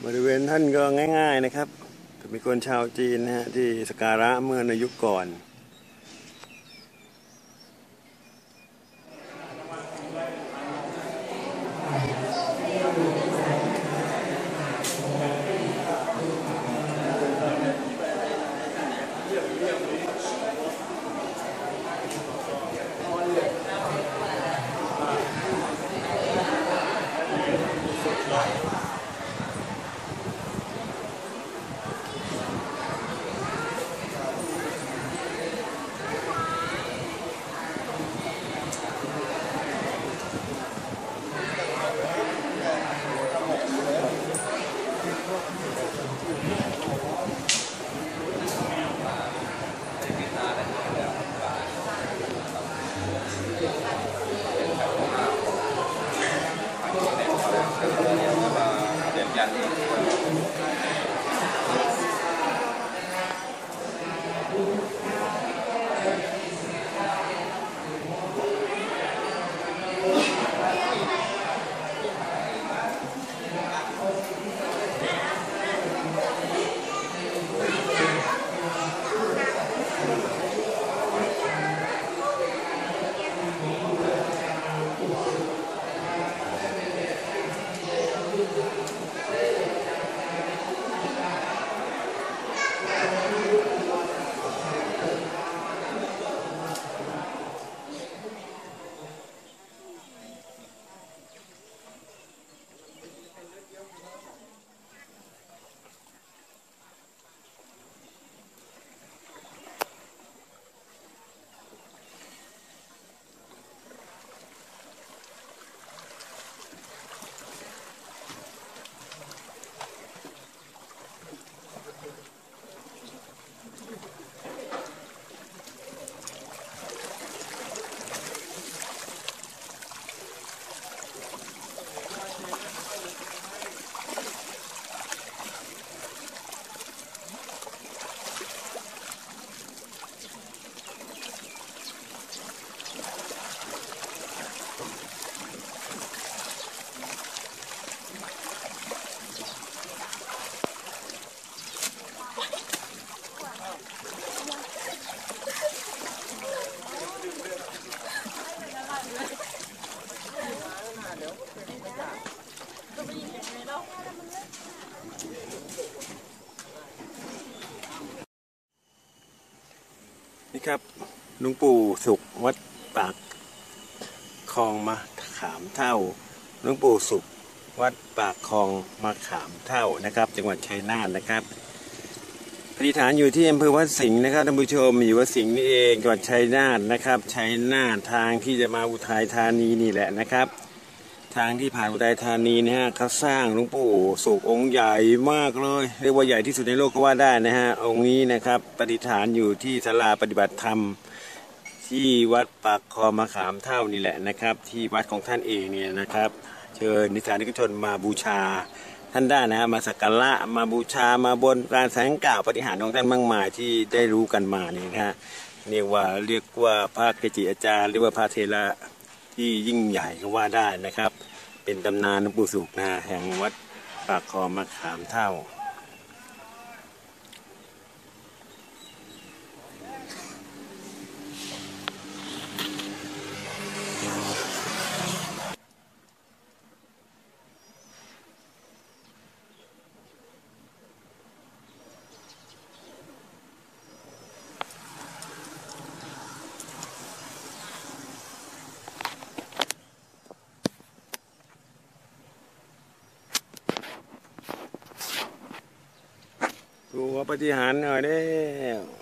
ริเวณท่านก็ง่ายๆนะครับเป็นคนชาวจีนนะฮะที่สักการะเมื่อในยุคก่อนนี่ครับหลวงปู่สุขวัดปากคลองมะขามเท่าหลวงปู่สุขวัดปากคลองมะขามเท่านะครับจังหวัดชัยนาทนะครับปฏิฐานอยู่ที่อำเภอวัดสิงห์นะครับท่านผู้ชมอยู่วัดสิงห์นี่เองจังหวัดชัยนาทนะครับชัยนาททางที่จะมาอุทัยธานีนี่แหละนะครับทางที่ผ่านอุทัยธานีนะฮะเขาสร้างหลวงปู่สุของค์ใหญ่มากเลยเรียกว่าใหญ่ที่สุดในโลกก็ว่าได้นะฮะองค์นี้นะครับปฏิฐานอยู่ที่ศาลาปฏิบัติธรรมที่วัดปากคลองมะขามเท่านี่แหละนะครับที่วัดของท่านเองเนี่ยนะครับเชิญนิสานิกชนมาบูชาท่านได้นะฮะมาสักการะมาบูชามาบนการแสดงกล่าวปฏิหารย์ของท่านมากมายที่ได้รู้กันมานี่นะฮะเรียกว่าพระเกจิอาจารย์หรือว่าพระเถระที่ยิ่งใหญ่ก็ว่าได้นะครับเป็นตำนานหลวงปู่สุขนะแห่งวัดปากคลองมะขามเท่าดูปฏิหารย์หน่อยเด้